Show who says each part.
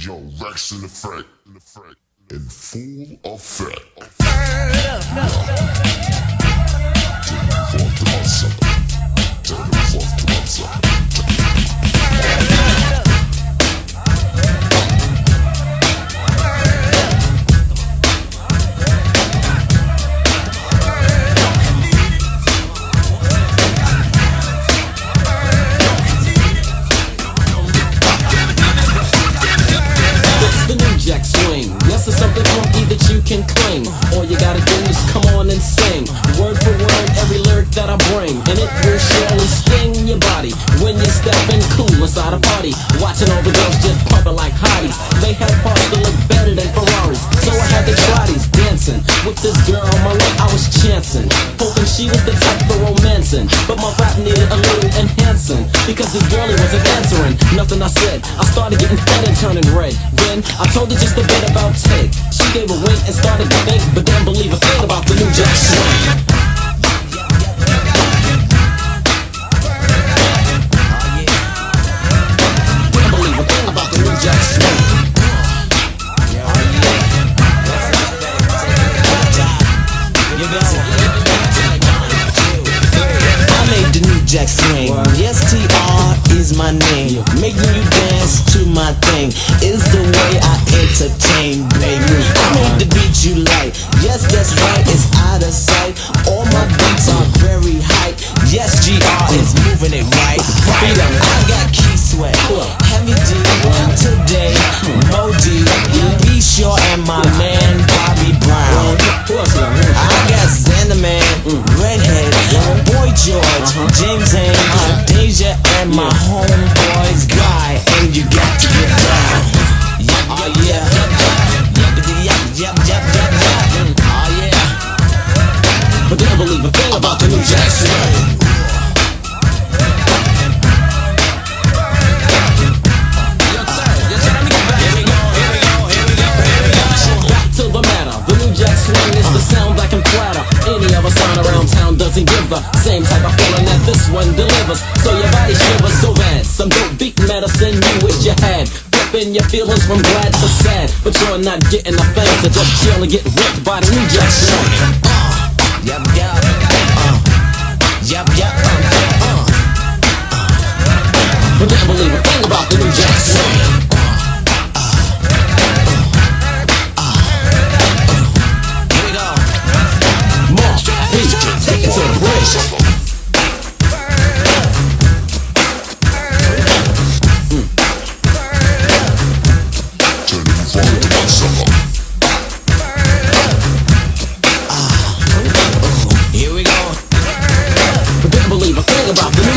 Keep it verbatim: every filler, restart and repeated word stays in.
Speaker 1: Yo, Rex in effect, in effect, in full effect. Turn the fuck to my son. Turn the fuck to my son.
Speaker 2: Yes, it's something funky that you can cling. All you gotta do is come on and sing, word for word, every lyric that I bring, and it will surely sting your body when you're stepping cool inside a party, watching all the girls just pumping like hotties. They had parts that look better than Ferraris, so I had to try these. Dancing with this girl on my lap, I was chancing, hoping she was the type for romancing, but my rap needed a little enhancing, because this girlie wasn't answering nothing I said. I started getting fat and turning red. Then I told her just a bit about Ted. She gave a wink and started to think, but didn't believe a thing about the new jack swing. Didn't believe a thing about the new jack swing. I made the new jack swing. Yes, T R is my name. Making you dance to my thing is the way I entertain, baby. I made the beat you like. Yes, that's right, it's out of sight. All my beats are very hype. Yes, G R is moving it right. Right, I got Key Sweat, Heavy D, today, Modi, Be Sure, and my man Bobby Brown. I got Xanaman, Redhead, Boy George, James Haynes, Deja, and my homeboys Guy. And you got to get down. Yep, oh yeah. Yep, yep, yep, yep, yep. Oh yeah. But didn't believe a thing about the new jack swing. Swing is the sound that can flatter any other sound around town. Doesn't give the same type of feeling that this one delivers. So your body shivers so bad. Some dope beat medicine you wish you had. Flipping your feelings from glad to sad, but you're not getting the thing, so just chill and get ripped by the new jack swing. Uh, yep, yep, uh, yep, yep, uh, uh, but didn't believe a thing about the new jack swing. Take it to the bridge. Mm. Turn the fuck to my son. Ah, here we go. But didn't believe a thing about the